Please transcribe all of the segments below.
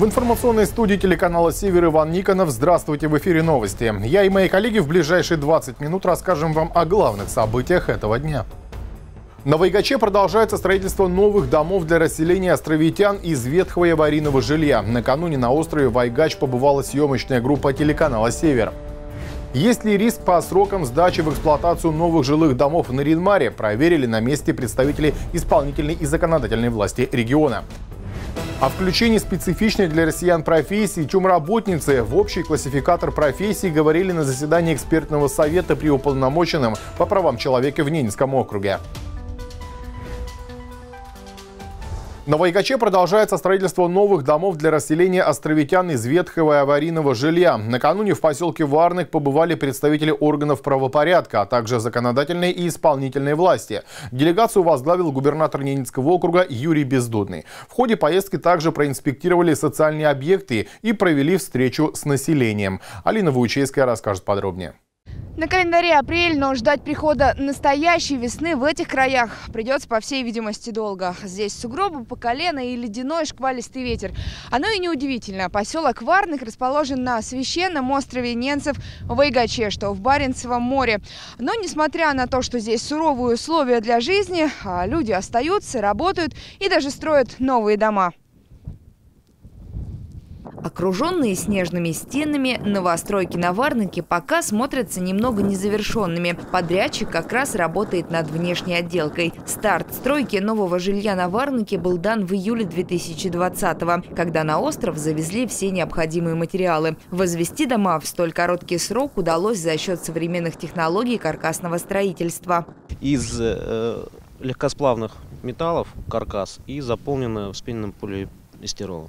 В информационной студии телеканала «Север» Иван Никонов. Здравствуйте, в эфире новости. Я и мои коллеги в ближайшие 20 минут расскажем вам о главных событиях этого дня. На Вайгаче продолжается строительство новых домов для расселения островитян из ветхого и аварийного жилья. Накануне на острове Вайгач побывала съемочная группа телеканала «Север». Есть ли риск по срокам сдачи в эксплуатацию новых жилых домов в Нарьян-Маре, проверили на месте представители исполнительной и законодательной власти региона. О включении специфичной для россиян профессии чумработницы в общий классификатор профессий говорили на заседании экспертного совета при уполномоченном по правам человека в Ненецком округе. На Вайгаче продолжается строительство новых домов для расселения островитян из ветхого и аварийного жилья. Накануне в поселке Варных побывали представители органов правопорядка, а также законодательной и исполнительной власти. Делегацию возглавил губернатор Ненецкого округа Юрий Бездудный. В ходе поездки также проинспектировали социальные объекты и провели встречу с населением. Алина Вуйчейская расскажет подробнее. На календаре апрель, но ждать прихода настоящей весны в этих краях придется, по всей видимости, долго. Здесь сугробы по колено и ледяной шквалистый ветер. Оно и неудивительно. Поселок Варных расположен на священном острове ненцев Вайгаче, что в Баренцевом море. Но несмотря на то, что здесь суровые условия для жизни, люди остаются, работают и даже строят новые дома. Окруженные снежными стенами, новостройки на Варныке пока смотрятся немного незавершенными. Подрядчик как раз работает над внешней отделкой. Старт стройки нового жилья на Варныке был дан в июле 2020-го, когда на остров завезли все необходимые материалы. Возвести дома в столь короткий срок удалось за счет современных технологий каркасного строительства. Из легкосплавных металлов каркас и заполнено вспененным полиэстеролом.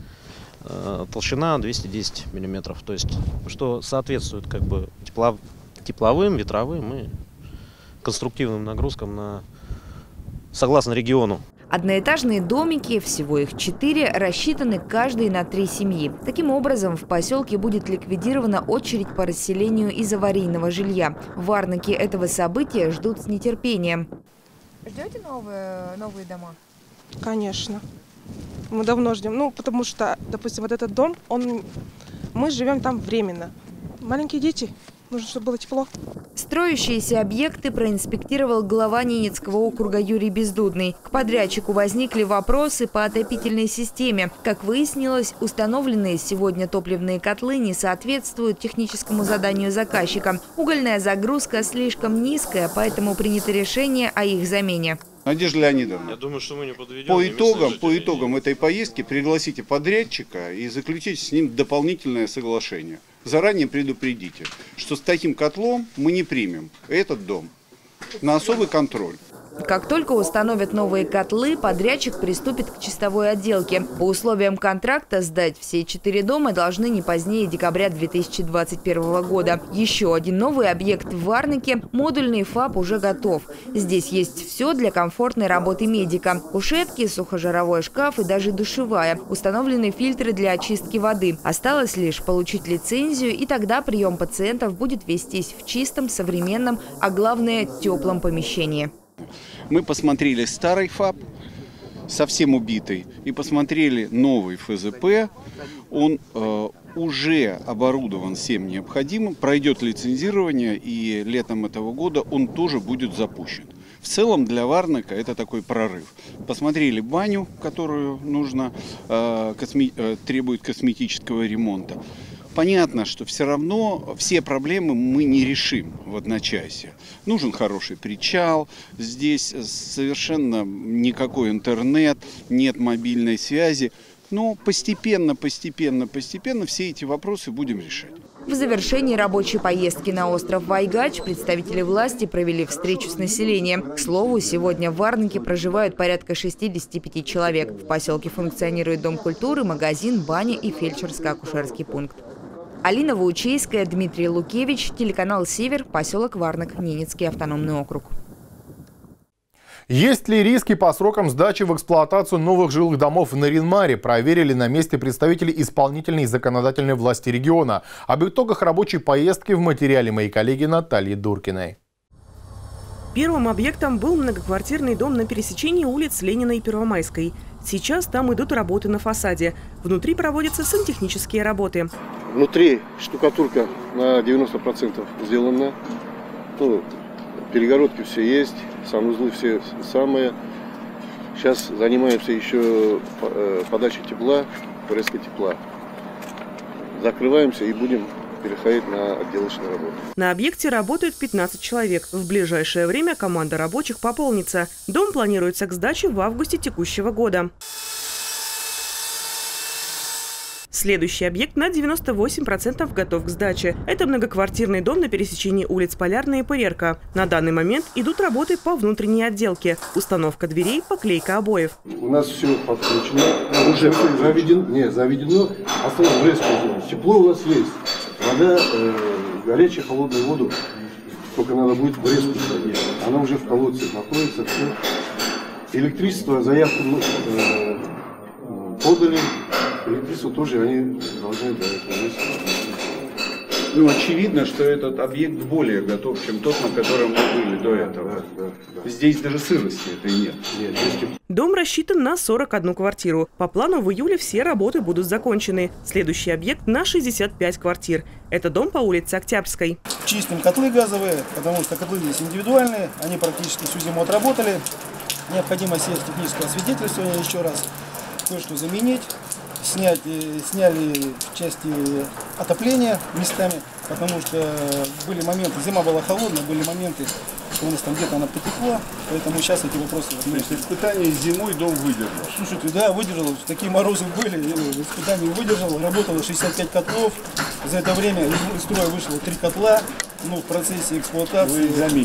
Толщина 210 мм, то есть что соответствует как бы тепловым, ветровым и конструктивным нагрузкам согласно региону. Одноэтажные домики, всего их 4, рассчитаны каждый на 3 семьи. Таким образом, в поселке будет ликвидирована очередь по расселению из аварийного жилья. Варныки этого события ждут с нетерпением. Ждете новые дома? Конечно. Мы давно ждем, потому что, допустим, вот этот дом, мы живем там временно. Маленькие дети, нужно, чтобы было тепло. Строящиеся объекты проинспектировал глава Ненецкого округа Юрий Бездудный. К подрядчику возникли вопросы по отопительной системе. Как выяснилось, установленные сегодня топливные котлы не соответствуют техническому заданию заказчика. Угольная загрузка слишком низкая, поэтому принято решение о их замене. Надежда Леонидовна, я думаю, что мы не подведем. По итогам этой поездки пригласите подрядчика и заключите с ним дополнительное соглашение. Заранее предупредите, что с таким котлом мы не примем этот дом на особый контроль. Как только установят новые котлы, подрядчик приступит к чистовой отделке. По условиям контракта сдать все 4 дома должны не позднее декабря 2021 года. Еще один новый объект в Варныке – модульный ФАП уже готов. Здесь есть все для комфортной работы медика. Кушетки, сухожаровой шкаф и даже душевая. Установлены фильтры для очистки воды. Осталось лишь получить лицензию, и тогда прием пациентов будет вестись в чистом, современном, а главное – теплом помещении. Мы посмотрели старый ФАП, совсем убитый, и посмотрели новый ФЗП. Он уже оборудован всем необходимым, пройдет лицензирование, и летом этого года он тоже будет запущен. В целом для Варныка это такой прорыв. Посмотрели баню, которую нужно, требует косметического ремонта. Понятно, что все равно все проблемы мы не решим в одночасье. Нужен хороший причал, здесь совершенно никакой интернет, нет мобильной связи. Но постепенно все эти вопросы будем решать. В завершении рабочей поездки на остров Вайгач представители власти провели встречу с населением. К слову, сегодня в Варныке проживают порядка 65 человек. В поселке функционирует дом культуры, магазин, баня и фельдшерско-акушерский пункт. Алина Вуйчейская, Дмитрий Лукевич, телеканал «Север», поселок Варнок, Ненецкий автономный округ. Есть ли риски по срокам сдачи в эксплуатацию новых жилых домов в Нарьян-Маре, проверили на месте представители исполнительной и законодательной власти региона. Об итогах рабочей поездки в материале моей коллеги Натальи Дуркиной. Первым объектом был многоквартирный дом на пересечении улиц Ленина и Первомайской. Сейчас там идут работы на фасаде. Внутри проводятся сантехнические работы. Внутри штукатурка на 90% сделана. Ну, перегородки все есть, санузлы все самые. Сейчас занимаемся еще подачей тепла, порезкой тепла. Закрываемся и будем переходить на отделочные работы. На объекте работают 15 человек. В ближайшее время команда рабочих пополнится. Дом планируется к сдаче в августе текущего года. Следующий объект на 98% готов к сдаче. Это многоквартирный дом на пересечении улиц Полярная и Пырерка. На данный момент идут работы по внутренней отделке. Установка дверей, поклейка обоев. У нас все подключено, уже заведено, осталось врезку сделать. Тепло у нас есть. Вода, горячая, холодную воду, только надо будет врезку сделать. Она уже в колодце находится, все. Электричество, заявку подали. Электричество тоже они должны дать. Ну, очевидно, что этот объект более готов, чем тот, на котором мы были до этого. Да. Здесь даже сырости этой нет. Дом рассчитан на 41 квартиру. По плану в июле все работы будут закончены. Следующий объект на 65 квартир. Это дом по улице Октябрьской. Чистим котлы газовые, потому что котлы здесь индивидуальные. Они практически всю зиму отработали. Необходимо снять техническое освидетельствование еще раз. Кое-что заменить. Сняли части отопления местами, потому что были моменты, зима была холодная, были моменты, что у нас там где-то она потекла, поэтому сейчас эти вопросы... То есть испытания зимой дом выдержал? Слушайте, да, выдержал, такие морозы были, испытания выдержал, работало 65 котлов, за это время из строя вышло 3 котла. Ну, в процессе эксплуатации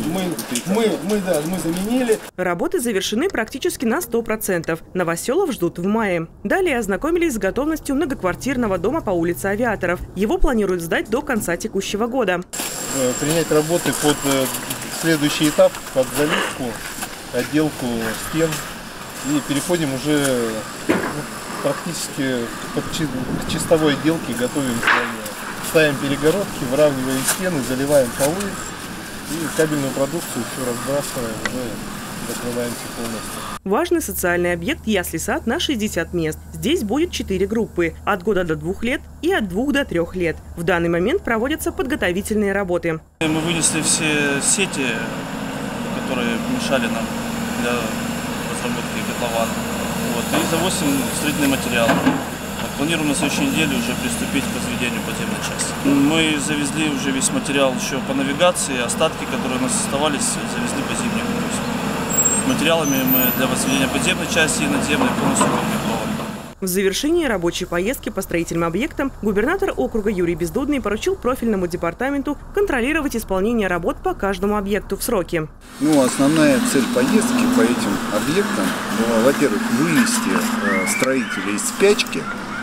мы заменили. Работы завершены практически на 100%. Новоселов ждут в мае. Далее ознакомились с готовностью многоквартирного дома по улице Авиаторов. Его планируют сдать до конца текущего года. Принять работы под следующий этап, под заливку, отделку стен. И переходим уже практически к чистовой отделке, готовим здание. Ставим перегородки, выравниваем стены, заливаем полы и кабельную продукцию все разбрасываем, уже закрываемся полностью. Важный социальный объект ясли-сад на 60 мест. Здесь будет 4 группы – от года до 2 лет и от 2 до 3 лет. В данный момент проводятся подготовительные работы. Мы вынесли все сети, которые мешали нам для разработки котлована. И завозим строительный материал. Планируем на следующей неделе уже приступить к возведению подземной части. Мы завезли уже весь материал еще по навигации, остатки, которые у нас оставались, завезли по зимней грузу. Материалами мы для возведения подземной части и надземной полностью укомплектованы. В завершении рабочей поездки по строительным объектам губернатор округа Юрий Бездудный поручил профильному департаменту контролировать исполнение работ по каждому объекту в сроки. Основная цель поездки по этим объектам была, во-первых, вывести строителей из спячки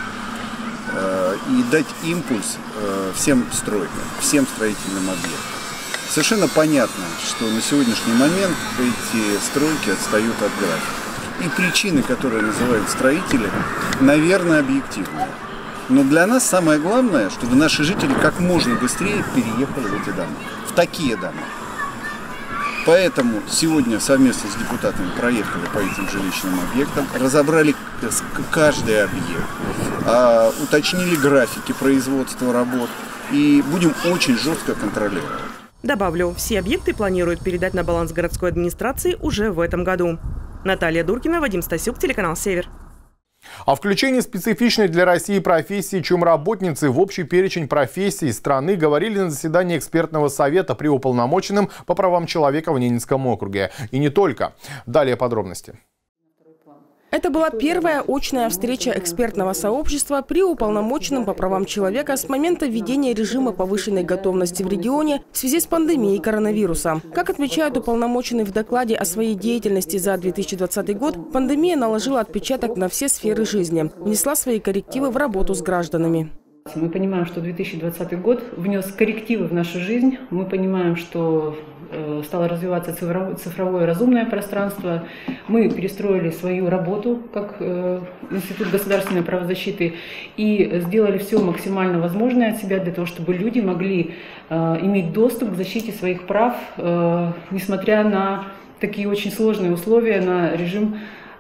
и дать импульс всем стройкам, всем строительным объектам. Совершенно понятно, что на сегодняшний момент эти стройки отстают от графика. И причины, которые называют строители, наверное, объективные. Но для нас самое главное, чтобы наши жители как можно быстрее переехали в эти дома, в такие дома. Поэтому сегодня совместно с депутатами проехали по этим жилищным объектам, разобрали каждый объект, уточнили графики производства работ и будем очень жестко контролировать. Добавлю, все объекты планируют передать на баланс городской администрации уже в этом году. Наталья Дуркина, Вадим Стасюк, телеканал «Север». О включении специфичной для России профессии чумработницы в общий перечень профессий страны говорили на заседании экспертного совета при уполномоченном по правам человека в Ненецком округе. И не только. Далее подробности. Это была первая очная встреча экспертного сообщества при уполномоченном по правам человека с момента введения режима повышенной готовности в регионе в связи с пандемией коронавируса. Как отмечают уполномоченные в докладе о своей деятельности за 2020 год, пандемия наложила отпечаток на все сферы жизни, внесла свои коррективы в работу с гражданами. Мы понимаем, что 2020 год внес коррективы в нашу жизнь. Мы понимаем, что стало развиваться цифровое разумное пространство. Мы перестроили свою работу как Институт государственной правозащиты и сделали все максимально возможное от себя для того, чтобы люди могли иметь доступ к защите своих прав, несмотря на такие очень сложные условия, на режим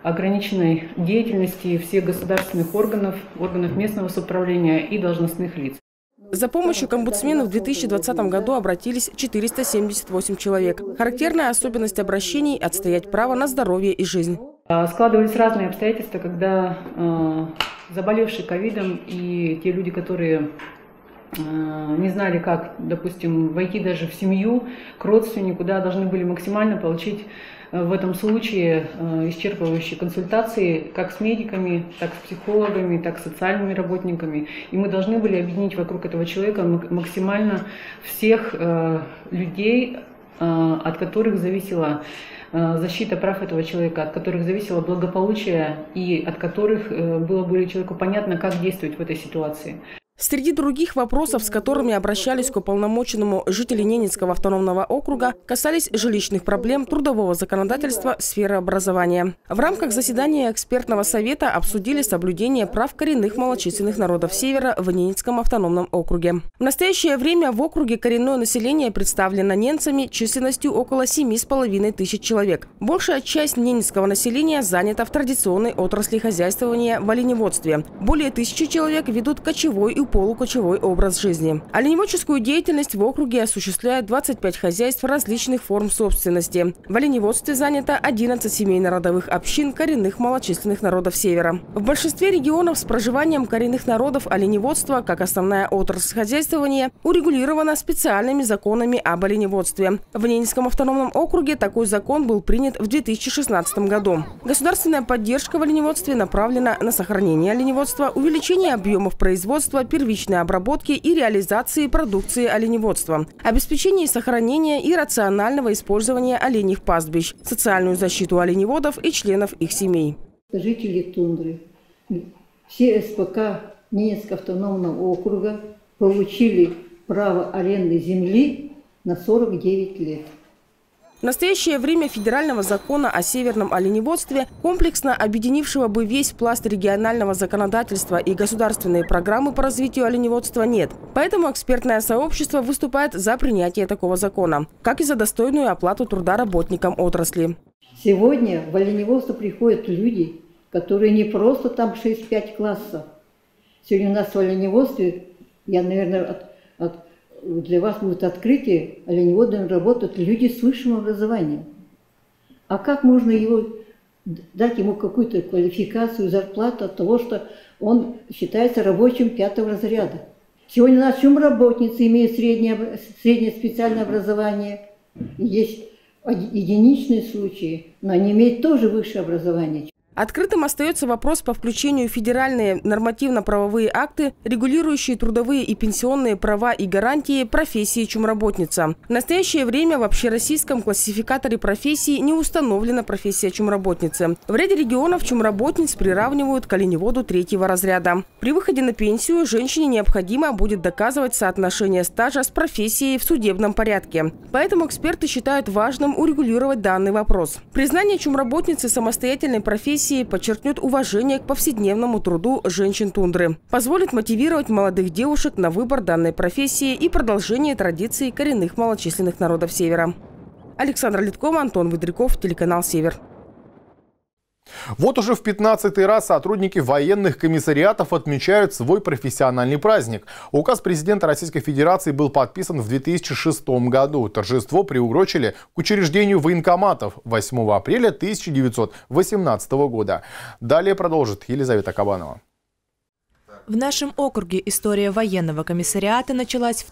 ограниченной деятельности всех государственных органов, органов местного самоуправления и должностных лиц. За помощью к омбудсмену в 2020 году обратились 478 человек. Характерная особенность обращений – отстоять право на здоровье и жизнь. Складывались разные обстоятельства, когда заболевшие ковидом и те люди, которые не знали, как, допустим, войти даже в семью, к родственнику, да, должны были максимально получить в этом случае исчерпывающие консультации как с медиками, так с психологами, так с социальными работниками. И мы должны были объединить вокруг этого человека максимально всех людей, от которых зависела защита прав этого человека, от которых зависело благополучие и от которых было более человеку понятно, как действовать в этой ситуации. Среди других вопросов, с которыми обращались к уполномоченному жители Ненецкого автономного округа, касались жилищных проблем, трудового законодательства, сферы образования. В рамках заседания экспертного совета обсудили соблюдение прав коренных малочисленных народов Севера в Ненецком автономном округе. В настоящее время в округе коренное население представлено ненцами численностью около 7,5 тысяч человек. Большая часть ненецкого населения занята в традиционной отрасли хозяйствования в оленеводстве. Более 1000 человек ведут кочевой и полукочевой образ жизни. Оленеводческую деятельность в округе осуществляют 25 хозяйств различных форм собственности. В оленеводстве занято 11 семейно-родовых общин коренных малочисленных народов Севера. В большинстве регионов с проживанием коренных народов оленеводство, как основная отрасль хозяйствования, урегулировано специальными законами об оленеводстве. В Ненецком автономном округе такой закон был принят в 2016 году. Государственная поддержка в оленеводстве направлена на сохранение оленеводства, увеличение объемов производства, первичной обработки и реализации продукции оленеводства, обеспечение сохранения и рационального использования оленьих пастбищ, социальную защиту оленеводов и членов их семей. Жители тундры, все СПК Ненецкого автономного округа получили право аренды земли на 49 лет. В настоящее время федерального закона о северном оленеводстве, комплексно объединившего бы весь пласт регионального законодательства и государственные программы по развитию оленеводства, нет. Поэтому экспертное сообщество выступает за принятие такого закона, как и за достойную оплату труда работникам отрасли. Сегодня в оленеводство приходят люди, которые не просто там 6-5 классов. Сегодня у нас в оленеводстве, я, наверное, для вас будет открытие, оленеводами работают люди с высшим образованием. А как можно дать ему какую-то квалификацию, зарплату от того, что он считается рабочим 5-го разряда? Сегодня у нас чумработницы имеют среднее специальное образование. Есть единичные случаи, но они имеют тоже высшее образование. Открытым остается вопрос по включению в федеральные нормативно-правовые акты, регулирующие трудовые и пенсионные права и гарантии профессии чумработница. В настоящее время в общероссийском классификаторе профессий не установлена профессия чумработницы. В ряде регионов чумработниц приравнивают к оленеводу 3-го разряда. При выходе на пенсию женщине необходимо будет доказывать соотношение стажа с профессией в судебном порядке. Поэтому эксперты считают важным урегулировать данный вопрос. Признание чумработницы самостоятельной профессии подчеркнет уважение к повседневному труду женщин тундры, позволит мотивировать молодых девушек на выбор данной профессии и продолжение традиций коренных малочисленных народов Севера. Александра Литкова, Антон Выдряков, телеканал «Север». Вот уже в 15-й раз сотрудники военных комиссариатов отмечают свой профессиональный праздник. Указ президента Российской Федерации был подписан в 2006 году. Торжество приурочили к учреждению военкоматов 8 апреля 1918 года. Далее продолжит Елизавета Кабанова. В нашем округе история военного комиссариата началась в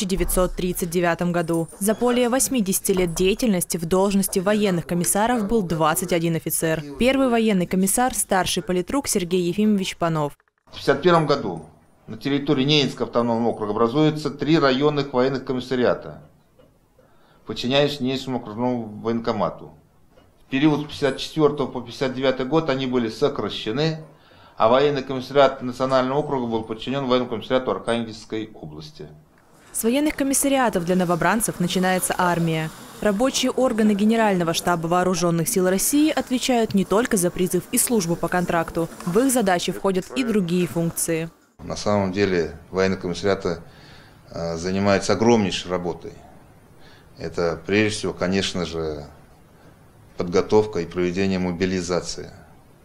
1939 году. За более 80 лет деятельности в должности военных комиссаров был 21 офицер. Первый военный комиссар – старший политрук Сергей Ефимович Панов. В 1951 году на территории Ненецкого автономного округа образуется 3 районных военных комиссариата, подчиняясь Ненецкому окружному военкомату. В период с 1954 по 1959 год они были сокращены, а военный комиссариат национального округа был подчинен военному комиссариату Архангельской области. С военных комиссариатов для новобранцев начинается армия. Рабочие органы Генерального штаба Вооруженных сил России отвечают не только за призыв и службу по контракту. В их задачи входят и другие функции. На самом деле военные комиссариаты занимаются огромнейшей работой. Это прежде всего, конечно же, подготовка и проведение мобилизации.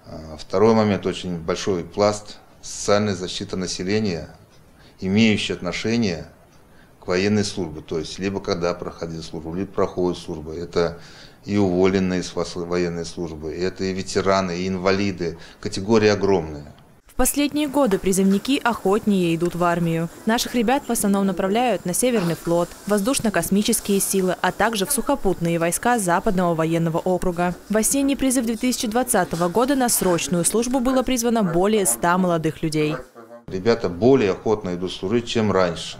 Второй момент, очень большой пласт социальной защиты населения, имеющий отношение к военной службе. То есть, либо когда проходит службу, либо проходит службу. Это и уволенные из военной службы, это и ветераны, и инвалиды. Категории огромные. В последние годы призывники охотнее идут в армию. Наших ребят в основном направляют на Северный флот, воздушно-космические силы, а также в сухопутные войска Западного военного округа. В осенний призыв 2020 года на срочную службу было призвано более 100 молодых людей. Ребята более охотно идут служить, чем раньше.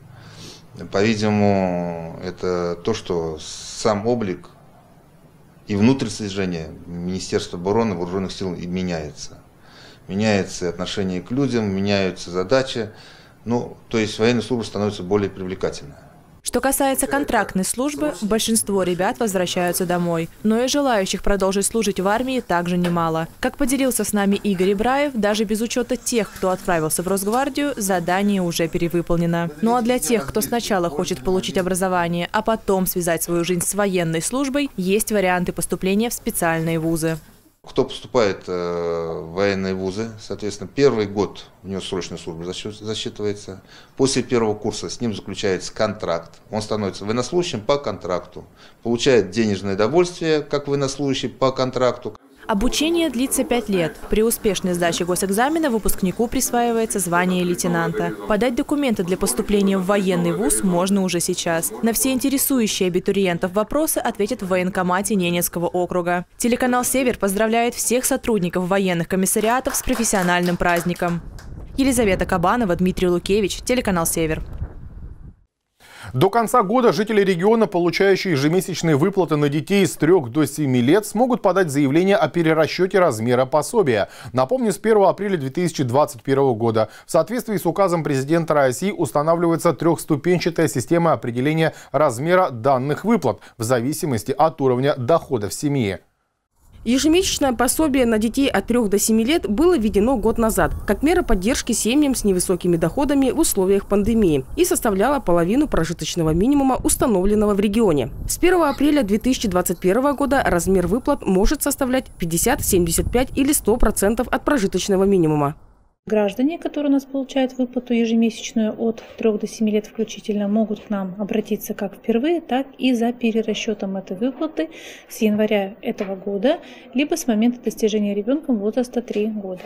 По-видимому, это то, что сам облик и внутреннее содержание Министерства обороны, вооруженных сил меняется. Меняется отношение к людям, меняются задачи. То есть военная служба становится более привлекательной. Что касается контрактной службы, большинство ребят возвращаются домой. Но и желающих продолжить служить в армии также немало. Как поделился с нами Игорь Ибраев, даже без учета тех, кто отправился в Росгвардию, задание уже перевыполнено. Ну а для тех, кто сначала хочет получить образование, а потом связать свою жизнь с военной службой, есть варианты поступления в специальные вузы. Кто поступает в военные вузы, соответственно, первый год у него срочная служба засчитывается. После первого курса с ним заключается контракт. Он становится военнослужащим по контракту. Получает денежное довольствие, как военнослужащий по контракту. Обучение длится 5 лет. При успешной сдаче госэкзамена выпускнику присваивается звание лейтенанта. Подать документы для поступления в военный вуз можно уже сейчас. На все интересующие абитуриентов вопросы ответят в военкомате Ненецкого округа. Телеканал «Север» поздравляет всех сотрудников военных комиссариатов с профессиональным праздником. Елизавета Кабанова, Дмитрий Лукевич, телеканал «Север». До конца года жители региона, получающие ежемесячные выплаты на детей с 3 до 7 лет, смогут подать заявление о перерасчете размера пособия. Напомню, с 1 апреля 2021 года в соответствии с указом президента России устанавливается трехступенчатая система определения размера данных выплат в зависимости от уровня доходов семьи. Ежемесячное пособие на детей от 3 до 7 лет было введено год назад, как мера поддержки семьям с невысокими доходами в условиях пандемии и составляло половину прожиточного минимума, установленного в регионе. С 1 апреля 2021 года размер выплат может составлять 50, 75 или 100% от прожиточного минимума. Граждане, которые у нас получают выплату ежемесячную от 3 до 7 лет включительно, могут к нам обратиться как впервые, так и за перерасчетом этой выплаты с января этого года, либо с момента достижения ребенком возраста 3 года.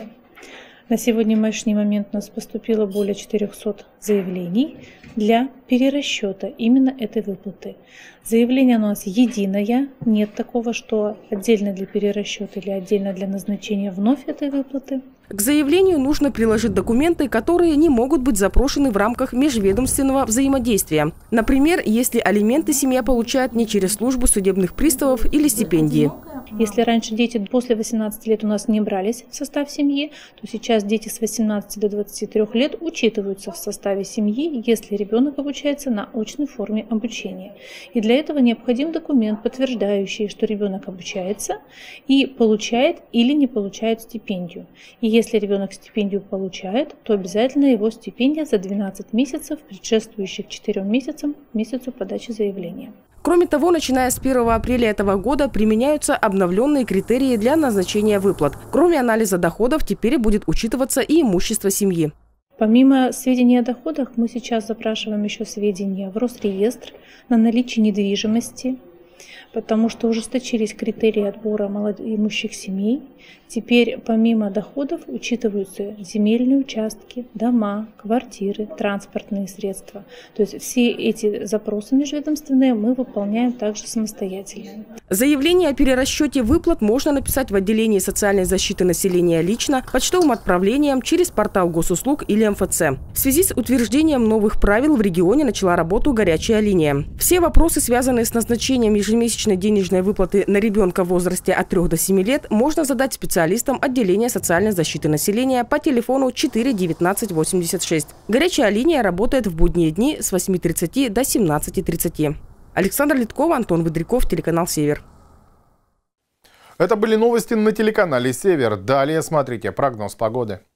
На сегодняшний момент у нас поступило более 400 заявлений для перерасчета именно этой выплаты. Заявление у нас единое, нет такого, что отдельно для перерасчета или отдельно для назначения вновь этой выплаты. К заявлению нужно приложить документы, которые не могут быть запрошены в рамках межведомственного взаимодействия. Например, если алименты семья получает не через службу судебных приставов или стипендии. Если раньше дети после 18 лет у нас не брались в состав семьи, то сейчас дети с 18 до 23 лет учитываются в составе семьи, если ребенок обучается на очной форме обучения. И для этого необходим документ, подтверждающий, что ребенок обучается и получает или не получает стипендию. И если ребенок стипендию получает, то обязательно его стипендия за 12 месяцев, предшествующих 4 месяцам, месяцу подачи заявления. Кроме того, начиная с 1 апреля этого года применяются обновленные критерии для назначения выплат. Кроме анализа доходов, теперь будет учитываться и имущество семьи. Помимо сведений о доходах, мы сейчас запрашиваем еще сведения в Росреестр на наличие недвижимости, потому что ужесточились критерии отбора малоимущих семей. Теперь помимо доходов учитываются земельные участки, дома, квартиры, транспортные средства. То есть все эти запросы межведомственные мы выполняем также самостоятельно. Заявление о перерасчете выплат можно написать в отделении социальной защиты населения лично, почтовым отправлением, через портал госуслуг или МФЦ. В связи с утверждением новых правил в регионе начала работу горячая линия. Все вопросы, связанные с назначением ежемесячной денежной выплаты на ребенка в возрасте от 3 до 7 лет, можно задать специалистам отделения социальной защиты населения по телефону 4 19 86. Горячая линия работает в будние дни с 8:30 до 17:30. Александра Литкова, Антон Выдряков, телеканал «Север». Это были новости на телеканале «Север». Далее смотрите прогноз погоды.